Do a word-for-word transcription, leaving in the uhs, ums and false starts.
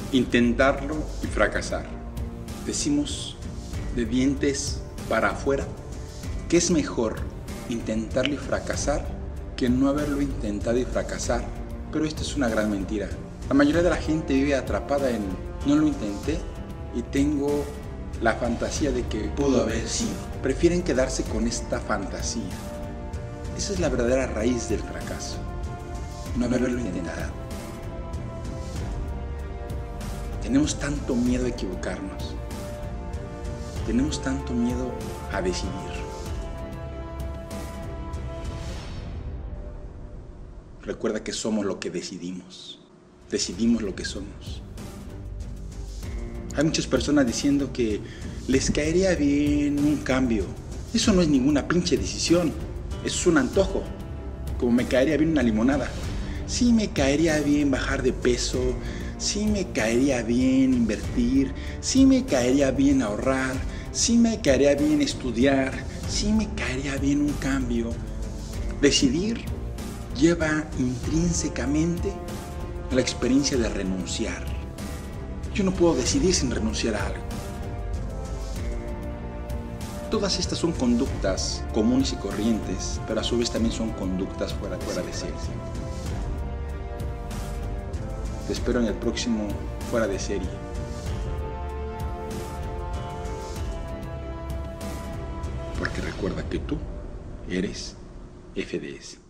intentarlo y fracasar. Decimos de dientes para afuera que es mejor intentarlo y fracasar que no haberlo intentado y fracasar, pero esto es una gran mentira. La mayoría de la gente vive atrapada en no lo intenté y tengo la fantasía de que pudo haber sido. Prefieren quedarse con esta fantasía. Esa es la verdadera raíz del fracaso, no haberlo intentado. Tenemos tanto miedo a equivocarnos. Tenemos tanto miedo a decidir. Recuerda que somos lo que decidimos. Decidimos lo que somos. Hay muchas personas diciendo que les caería bien un cambio. Eso no es ninguna pinche decisión. Eso es un antojo. Como me caería bien una limonada. Sí me caería bien bajar de peso. Sí me caería bien invertir. Sí me caería bien ahorrar. Sí me caería bien estudiar. Sí me caería bien un cambio. Decidir lleva intrínsecamente la experiencia de renunciar. Yo no puedo decidir sin renunciar a algo. Todas estas son conductas comunes y corrientes, pero a su vez también son conductas fuera, fuera de serie. Te espero en el próximo Fuera de Serie. Porque recuerda que tú eres F D S.